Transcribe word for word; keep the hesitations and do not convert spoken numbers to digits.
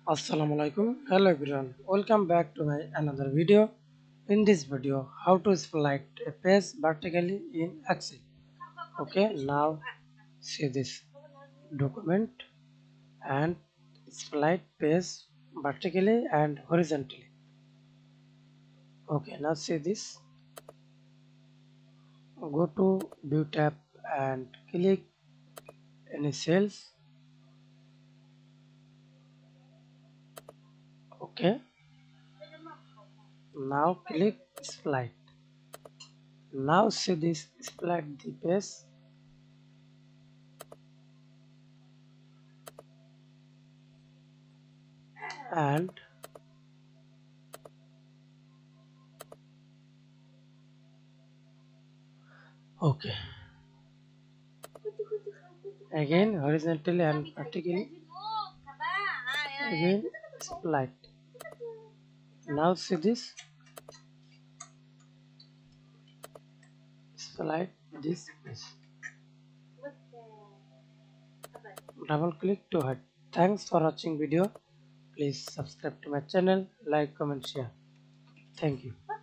Assalamualaikum. Hello everyone. Welcome back to my another video. In this video, how to split a page vertically in Excel. Okay, now see this document and split page vertically and horizontally. Okay, now see this. Go to View tab and click any cells. Okay, now click split. Now see this split the page and okay, again horizontally and vertically, again split. Now see this split this page. Double click to hide. Thanks for watching video. Please subscribe to my channel, like, comment, share. Thank you.